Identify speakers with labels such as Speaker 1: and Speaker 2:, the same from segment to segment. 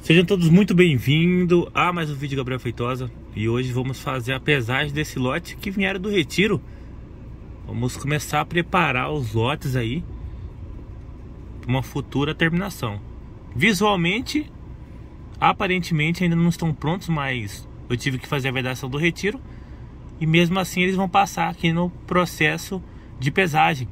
Speaker 1: Sejam todos muito bem-vindos a mais um vídeo de Gabriel Feitosa. E hoje vamos fazer a pesagem desse lote que vieram do retiro. Vamos começar a preparar os lotes aí para uma futura terminação. Visualmente, aparentemente ainda não estão prontos, mas eu tive que fazer a vedação do retiro. E mesmo assim eles vão passar aqui no processo de pesagem.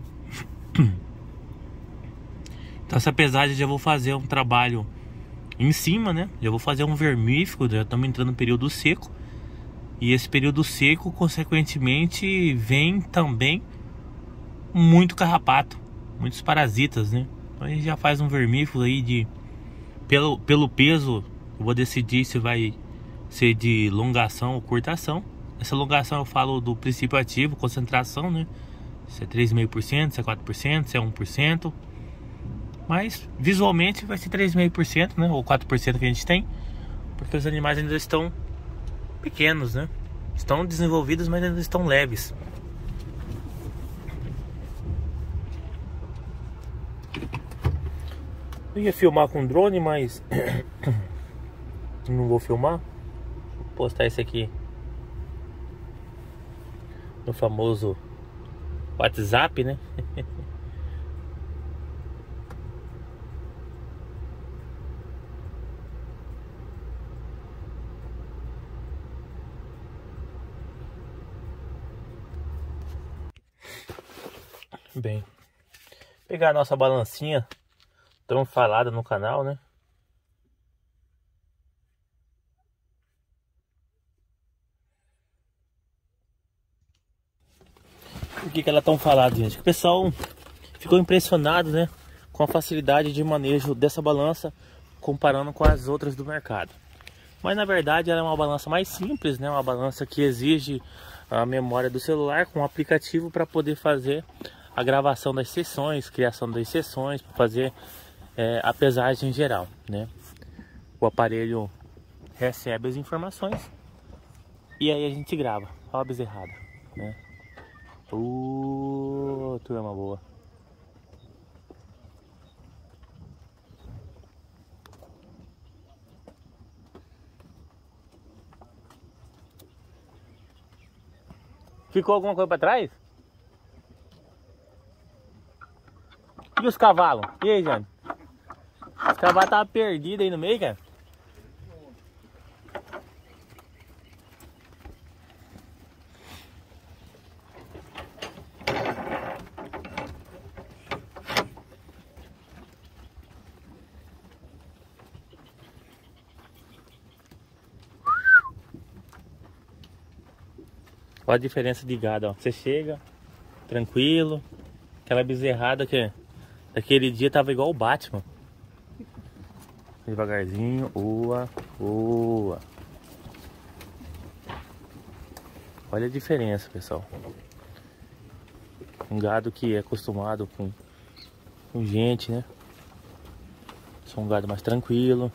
Speaker 1: Então essa pesagem já vou fazer um trabalho em cima, né? Já vou fazer um vermífugo, já estamos entrando no período seco. E esse período seco, consequentemente, vem também muito carrapato, muitos parasitas, né? Então a gente já faz um vermífugo aí de... Pelo peso, eu vou decidir se vai ser de longação ou curtação. Essa longação eu falo do princípio ativo, concentração, né? Se é 3,5%, se é 4%, se é 1%. Mas visualmente vai ser 3,5%, né? Ou 4% que a gente tem. Porque os animais ainda estão pequenos, né? Estão desenvolvidos, mas ainda estão leves. Eu ia filmar com drone, mas não vou filmar. Vou postar esse aqui no famoso WhatsApp, né? Bem, pegar a nossa balancinha tão falada no canal, né? Por que ela é tão falada, gente? O pessoal ficou impressionado, né? Com a facilidade de manejo dessa balança comparando com as outras do mercado. Mas na verdade ela é uma balança mais simples, né? Uma balança que exige a memória do celular com um aplicativo para poder fazer a gravação das sessões, criação das sessões, para fazer a pesagem em geral, né? O aparelho recebe as informações e aí a gente grava. Olha a bezerrada, né? Turma boa. Ficou alguma coisa para trás? E os cavalos? E aí, Jane? Os cavalos estavam perdidos aí no meio, cara. Olha a diferença de gado, ó. Você chega tranquilo. Aquela bezerrada que daquele dia tava igual o Batman. Devagarzinho, oa. Olha a diferença, pessoal. Um gado que é acostumado com gente, né? Só um gado mais tranquilo.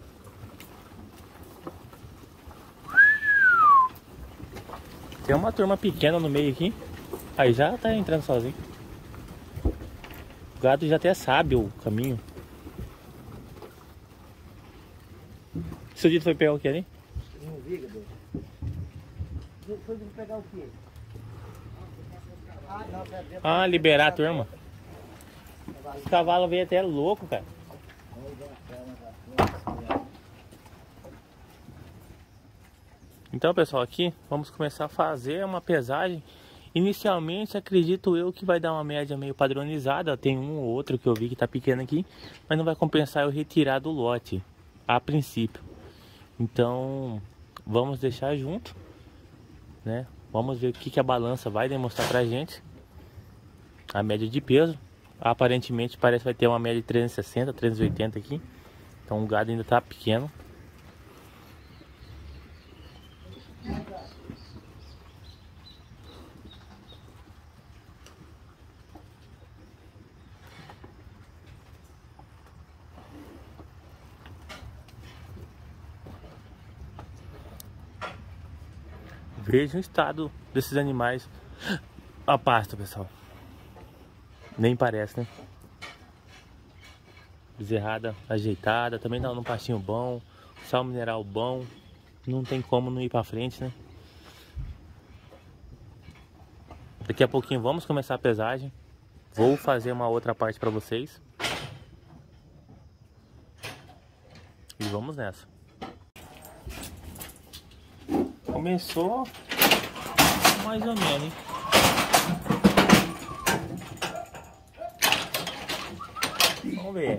Speaker 1: Tem uma turma pequena no meio aqui. Aí já tá entrando sozinho. O gado já até sabe o caminho. Seu dito foi pegar o que ali?
Speaker 2: Não vi, Gabriel. Foi pegar o quê?
Speaker 1: Ah, liberar a turma. O cavalo veio até louco, cara. Então, pessoal, aqui vamos começar a fazer uma pesagem. Inicialmente, acredito eu que vai dar uma média meio padronizada. Tem um ou outro que eu vi que tá pequeno aqui, mas não vai compensar eu retirar do lote a princípio. Então, vamos deixar junto, né? Vamos ver o que a balança vai demonstrar pra gente. A média de peso. Aparentemente parece que vai ter uma média de 360, 380 aqui. Então o gado ainda tá pequeno. Veja o estado desses animais. A pasta, pessoal. Nem parece, né? Bezerrada ajeitada, também dá um pastinho bom. Sal mineral bom. Não tem como não ir pra frente, né? Daqui a pouquinho vamos começar a pesagem. Vou fazer uma outra parte pra vocês. E vamos nessa. Começou mais ou menos, hein? Vamos ver.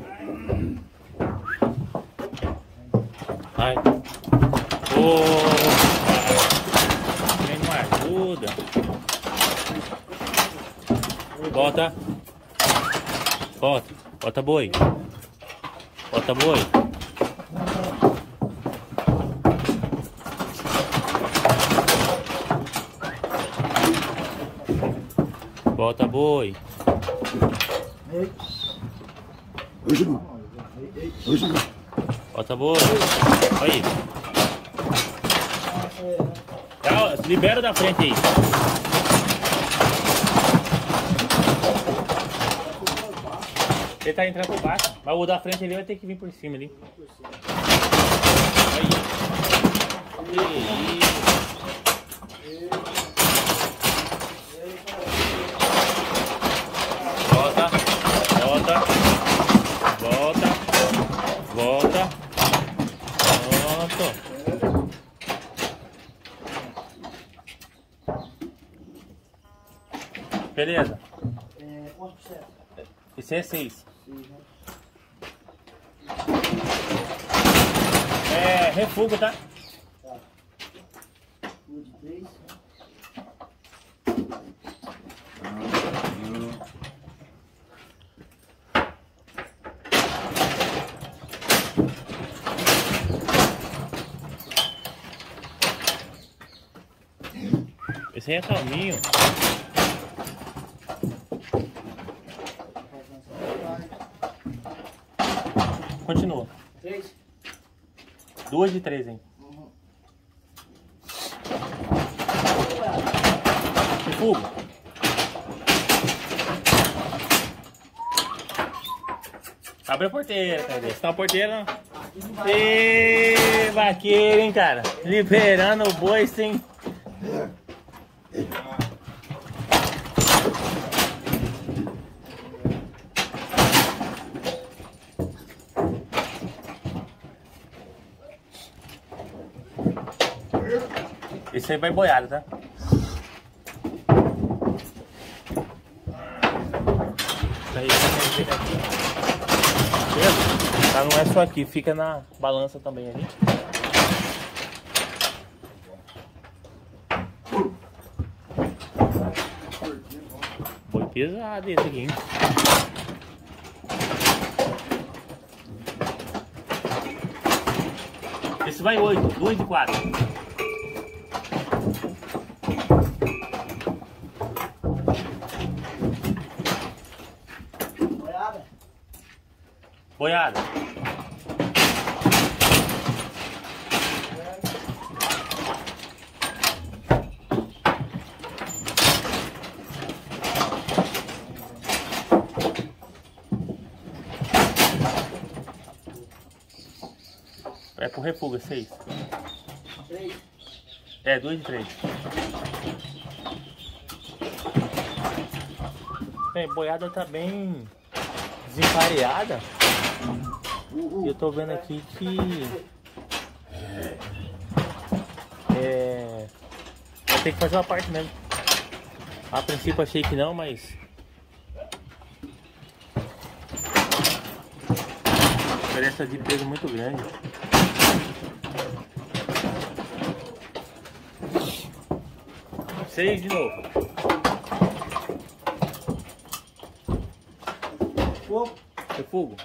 Speaker 1: Ai. Quem não ajuda? Bota. Bota. Bota boi. Bota boi. Bota boi. Bota boi. Aí. Libera da frente aí. Ele tá entrando por baixo. Mas o da frente ali vai ter que vir por cima ali. Aí. Volta. Volta. Volta. Volta. Pronto. Beleza.
Speaker 2: Quanto por cento?
Speaker 1: Esse é 6. Refugo, tá?
Speaker 2: Tá. Um de 3.
Speaker 1: Esse aí é calminho. Continua.
Speaker 2: 3?
Speaker 1: 2 de 3, hein? Refugo. Abre a porteira, cadê? Senão a porteira. Ê, vaqueiro, hein, cara? Liberando o boi sem. Esse aí vai boiado, tá? Isso aí aqui. Tá, não é só aqui, fica na balança também ali. Foi pesado esse aqui, hein? Esse vai 8, 2 de 4. Boiada. É pro refugo, 6.
Speaker 2: 3?
Speaker 1: É, 2 de 3. Bem, boiada tá bem desempareada. E eu tô vendo aqui que vai ter que fazer uma parte mesmo. A princípio achei que não, mas diferença de peso muito grande. Seis de novo. Refugo.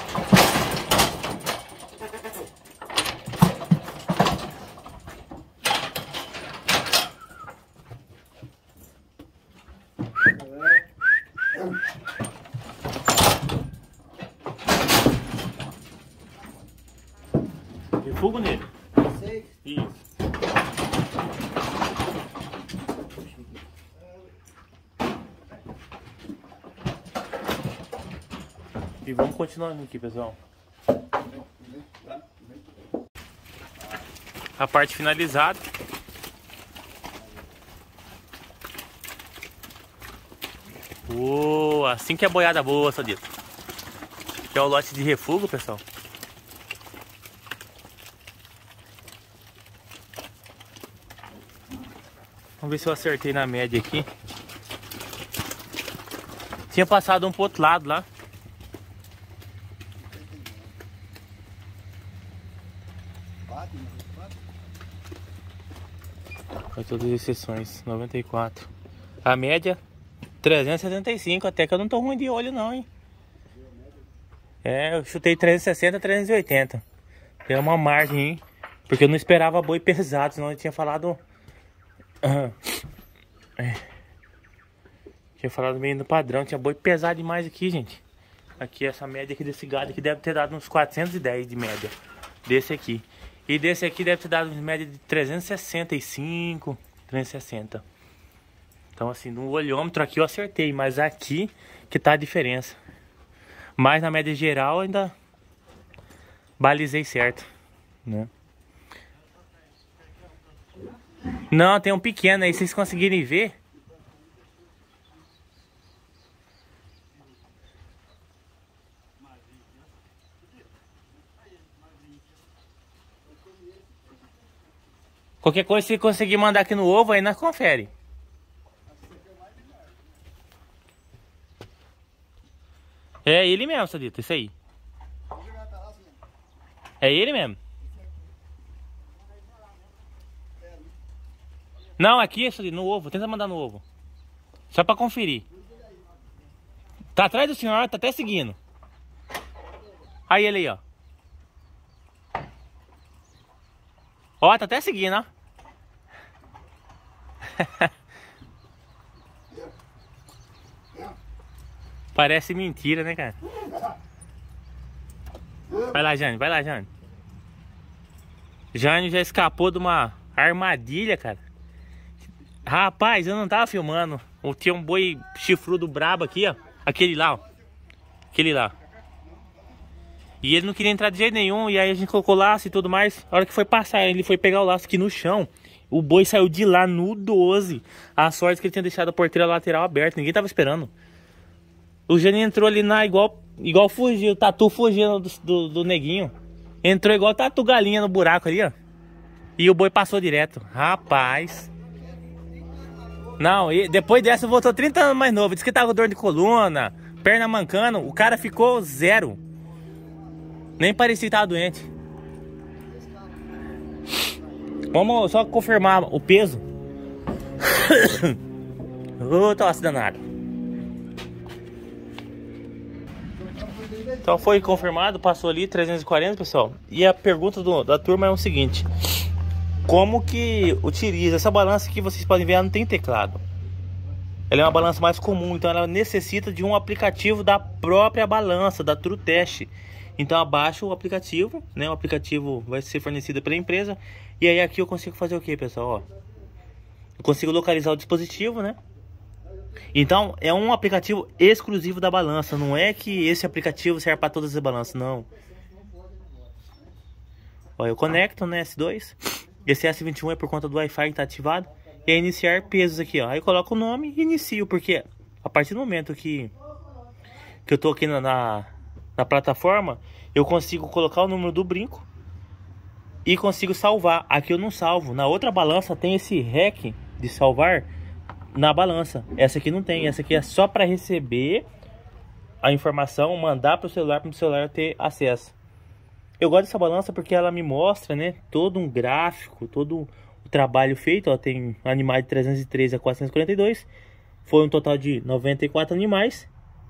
Speaker 1: Refugo nele.
Speaker 2: 6?
Speaker 1: Isso. E vamos continuando aqui, pessoal. a parte finalizada. Assim que é boiada boa, Sadito. Que é o lote de refúgio, pessoal. Vamos ver se eu acertei na média aqui. Tinha passado um pro outro lado lá. Foi todas as sessões, 94. A média 375, até que eu não tô ruim de olho não, hein. É, eu chutei 360, 380. Tem uma margem, hein. Porque eu não esperava boi pesado, senão eu tinha falado... Tinha falado meio no padrão, tinha boi pesado demais aqui, gente. Aqui, essa média aqui desse gado aqui deve ter dado uns 410 de média. Desse aqui. E desse aqui deve ter dado uma média de 365, 360. Então assim, no olhômetro aqui eu acertei, mas aqui que tá a diferença. Mas na média geral ainda balizei certo, né? Não, tem um pequeno aí, se vocês conseguirem ver. Qualquer coisa, se conseguir mandar aqui no ovo, aí nós confere. É ele mesmo, Sadito, isso aí. É ele mesmo. Não, aqui, Sadito, no ovo. Tenta mandar no ovo. Só pra conferir. Tá atrás do senhor, tá até seguindo. Aí ele aí, ó. Ó, tá até seguindo, ó. Parece mentira, né, cara? Vai lá, Jane, vai lá, Jane. Jane já escapou de uma armadilha, cara. Rapaz, eu não tava filmando. Tinha um boi chifrudo brabo aqui, ó. Aquele lá, ó. Aquele lá. E ele não queria entrar de jeito nenhum. E aí a gente colocou laço e tudo mais. A hora que foi passar, ele foi pegar o laço aqui no chão. O boi saiu de lá no 12. A sorte que ele tinha deixado a porteira lateral aberta. Ninguém tava esperando. O Jane entrou ali na igual fugiu. O tatu fugindo do neguinho. Entrou igual tatu galinha no buraco ali, ó. E o boi passou direto. Rapaz. Não, e depois dessa voltou 30 anos mais novo. Disse que tava com dor de coluna, perna mancando. O cara ficou zero. Nem parecia que tava doente. Vamos só confirmar o peso. Ô, tosse danada. Então foi confirmado, passou ali 340, pessoal. E a pergunta da turma é o seguinte: como que utiliza essa balança? Que vocês podem ver, ela não tem teclado. Ela é uma balança mais comum, então ela necessita de um aplicativo da própria balança, da TrueTest. Então abaixa o aplicativo, né? O aplicativo vai ser fornecido pela empresa. E aí aqui eu consigo fazer o que, pessoal? Ó, eu consigo localizar o dispositivo, né? Então é um aplicativo exclusivo da balança. Não é que esse aplicativo serve para todas as balanças, não. Ó, eu conecto, né? S2. Esse S21 é por conta do Wi-Fi que está ativado. E é iniciar pesos aqui, ó. Aí eu coloco o nome e inicio, porque a partir do momento que eu tô aqui na plataforma, eu consigo colocar o número do brinco e consigo salvar. Aqui eu não salvo. Na outra balança tem esse REC de salvar na balança. Essa aqui não tem. Essa aqui é só para receber a informação, mandar para o celular ter acesso. Eu gosto dessa balança porque ela me mostra, né, todo um gráfico, todo o trabalho feito. Ó, tem animais de 303 a 442. Foi um total de 94 animais.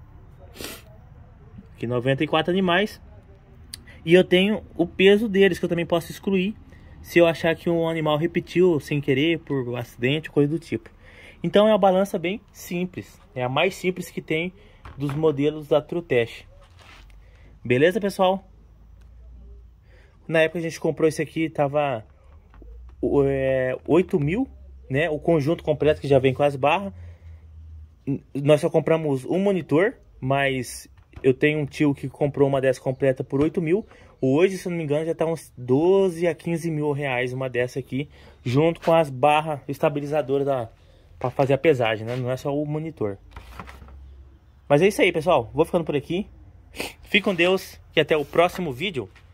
Speaker 1: Aqui 94 animais. E eu tenho o peso deles, que eu também posso excluir se eu achar que um animal repetiu sem querer, por acidente, coisa do tipo. Então é uma balança bem simples. É a mais simples que tem dos modelos da TrueTest. Beleza, pessoal? Na época que a gente comprou esse aqui, tava 8 mil, né? O conjunto completo que já vem com as barras. Nós só compramos um monitor, mas Eu tenho um tio que comprou uma dessa completa por 8 mil. Hoje, se não me engano, já tá uns 12 a 15 mil reais uma dessa aqui, junto com as barras estabilizadoras para fazer a pesagem, né? Não é só o monitor. Mas é isso aí, pessoal. Vou ficando por aqui. Fique com Deus e até o próximo vídeo.